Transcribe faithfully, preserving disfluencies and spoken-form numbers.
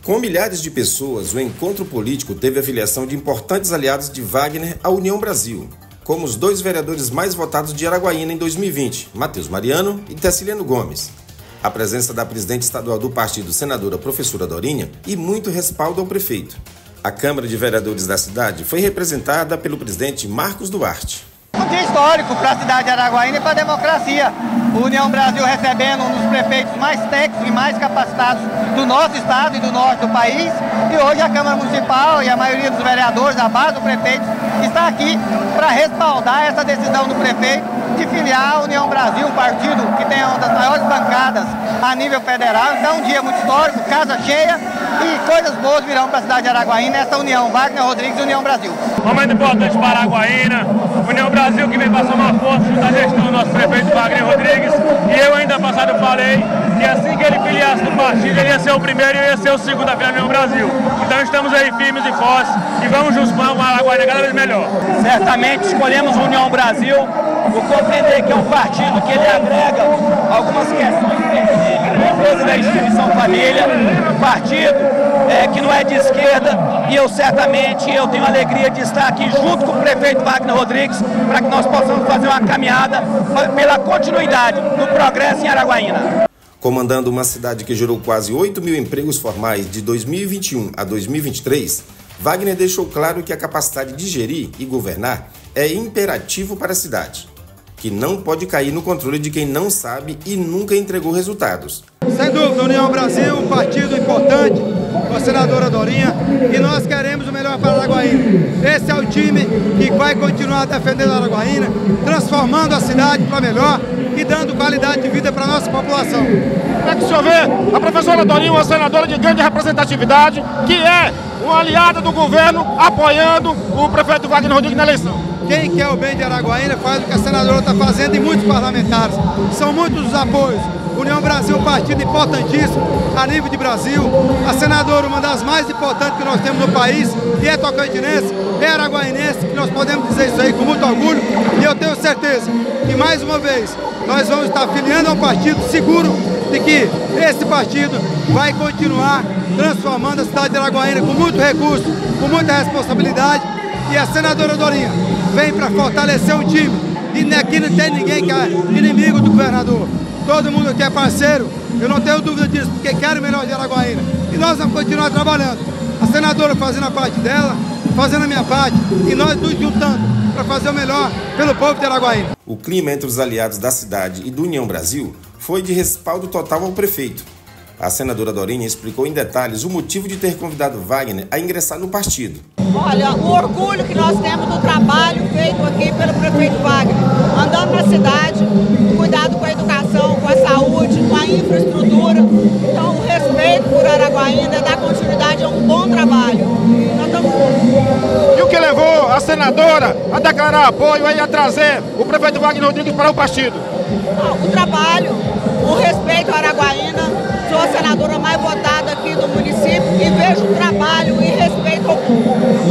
Com milhares de pessoas, o encontro político teve a filiação de importantes aliados de Wagner à União Brasil, como os dois vereadores mais votados de Araguaína em dois mil e vinte, Matheus Mariano e Teciliano Gomes. A presença da presidente estadual do partido, senadora professora Dorinha, e muito respaldo ao prefeito. A Câmara de Vereadores da cidade foi representada pelo presidente Marcos Duarte. Um dia histórico para a cidade de Araguaína e para a democracia. O União Brasil recebendo um dos prefeitos mais técnicos e mais capacitados do nosso estado e do norte do país. E hoje a Câmara Municipal e a maioria dos vereadores, a base do prefeito, está aqui para respaldar essa decisão do prefeito de filiar a União Brasil, um partido que tem uma das maiores bancadas a nível federal. Então, um dia muito histórico, casa cheia e coisas boas virão para a cidade de Araguaína, essa união, Wagner Rodrigues e União Brasil. Momento importante para Araguaína, União Brasil que vem passar uma força junto à gestão do nosso prefeito Wagner Rodrigues. E eu ainda passado falei que assim que ele filiasse no partido, ele ia ser o primeiro e eu ia ser o segundo a filiar a União Brasil. Então estamos aí firmes e fortes e vamos juntos para uma Araguaína cada vez melhor. Certamente escolhemos a União Brasil por compreender que é um partido que ele agrega algumas questões específicas da instituição família, um partido é, que não é de esquerda, e eu certamente eu tenho a alegria de estar aqui junto com o prefeito Wagner Rodrigues para que nós possamos fazer uma caminhada pela continuidade do progresso em Araguaína. Comandando uma cidade que gerou quase oito mil empregos formais de dois mil e vinte e um a dois mil e vinte e três, Wagner deixou claro que a capacidade de gerir e governar é imperativo para a cidade, que não pode cair no controle de quem não sabe e nunca entregou resultados. Sem dúvida, União Brasil, um partido importante, com a senadora Dorinha, e nós queremos o melhor para Araguaína. Esse é o time que vai continuar defendendo a Araguaína, transformando a cidade para melhor e dando qualidade de vida para a nossa população. Como é que o senhor vê a professora Dorinha, uma senadora de grande representatividade, que é uma aliada do governo, apoiando o prefeito Wagner Rodrigues na eleição? Quem quer o bem de Araguaína faz o que a senadora está fazendo e muitos parlamentares. São muitos os apoios. União Brasil é um partido importantíssimo a nível de Brasil. A senadora, uma das mais importantes que nós temos no país, e é tocantinense, é araguainense, que nós podemos dizer isso aí com muito orgulho. E eu tenho certeza que, mais uma vez, nós vamos estar filiando a um partido seguro de que esse partido vai continuar transformando a cidade de Araguaína com muito recurso, com muita responsabilidade. E a senadora Dorinha vem para fortalecer o time. E aqui não tem ninguém que é inimigo do governador. Todo mundo aqui é parceiro, eu não tenho dúvida disso, porque quero o melhor de Araguaína. E nós vamos continuar trabalhando. A senadora fazendo a parte dela, fazendo a minha parte, e nós nos juntando para fazer o melhor pelo povo de Araguaína. O clima entre os aliados da cidade e do União Brasil foi de respaldo total ao prefeito. A senadora Dorinha explicou em detalhes o motivo de ter convidado Wagner a ingressar no partido. Olha, o orgulho que nós temos do trabalho feito aqui pelo prefeito Wagner, andando na cidade, cuidado com a educação, com a saúde, com a infraestrutura. Então, o respeito por Araguaína, dar continuidade a um bom trabalho. Nós estamos... E o que levou a senadora a declarar apoio e a trazer o prefeito Wagner Rodrigues para o partido? O trabalho, o respeito à Araguaína. Sou a senadora mais votada aqui do município e vejo o trabalho e respeito ao público.